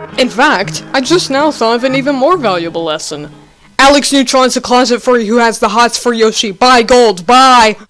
In fact, I just now thought of an even more valuable lesson. Alex Neutron's a closet furry who has the hots for Yoshi. Buy gold, buy!